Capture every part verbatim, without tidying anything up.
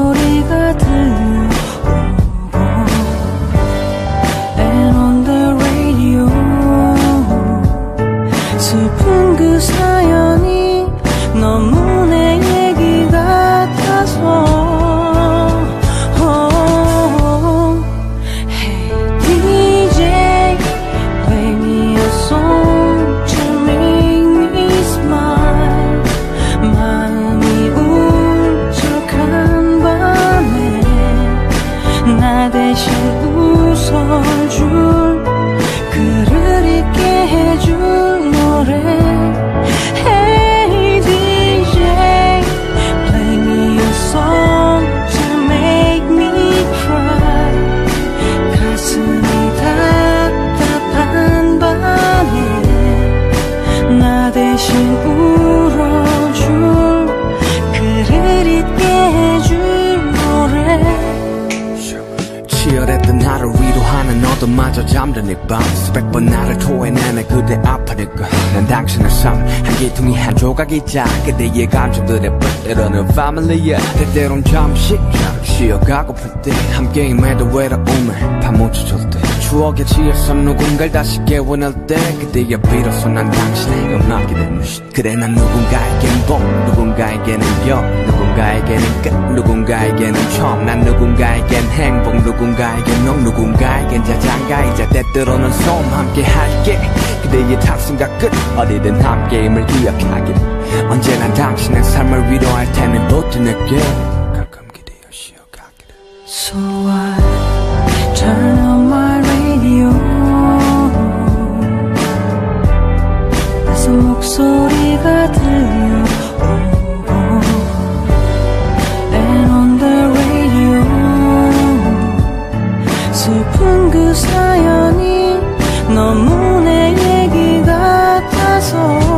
목소리가 들려오고 And on the radio 슬픈 그 사연이 너무 내 얘기 같아서 대신 웃어줄 그를 잊게 해줄 노래 Hey 디제이 Play me a song to make me cry 가슴이 답답한 밤에 나 대신 울어줄 그를 잊게 해줄 노래 치열했던 하루 위로하는 너도마저 잠든 이 밤 수백 번 나를 토해내네 그대 아파니까 난 당신의 삶 한 기둥이 한 조각이자 그대의 감정들의 때로는 패밀리야 때때론 잠시 쉬어가고플 때 함께 임해도 외로움에 파묻혀줄 때 추억에 취해서 누군가를 다시 깨워낼 때 그때야 비로소 난 당신의 음악이 되는 그래 난 누군가에겐 봄 누군가에게는 여 누군가에게는 끝 누군가에게는 처음 난 누군가에겐 행복 누군가에겐 너 누군가에겐 자장가이자 때때로는 소음 함께 할게 그대의 탑승과 끝 어디든 함께임을 기억하길 언제나 당신의 삶을 위로할 테니 버텨낼게 가끔 기대어 쉬어가기를 So I turn on my radio 낯선 목소리가 들려오고 And on the radio 슬픈 그 사연이 너무 내 얘기 같아서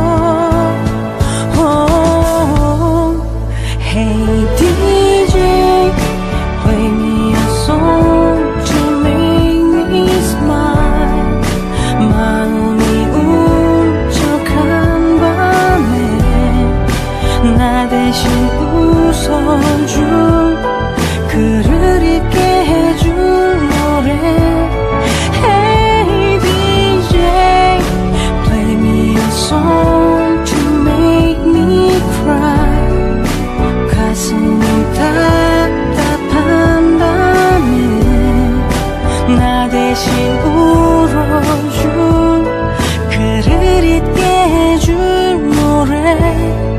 oh, Hey 디제이 Play me a song to make me smile 마음이 울적한 밤에 나 대신 웃어줄 그를 잊게 해줄 노래 Hey 디제이 Play me a song to make me cry 가슴이 답답한 밤에 나 대신 울어줄 그를 잊게 해줄 노래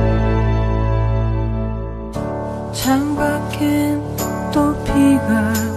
창밖엔 또 비가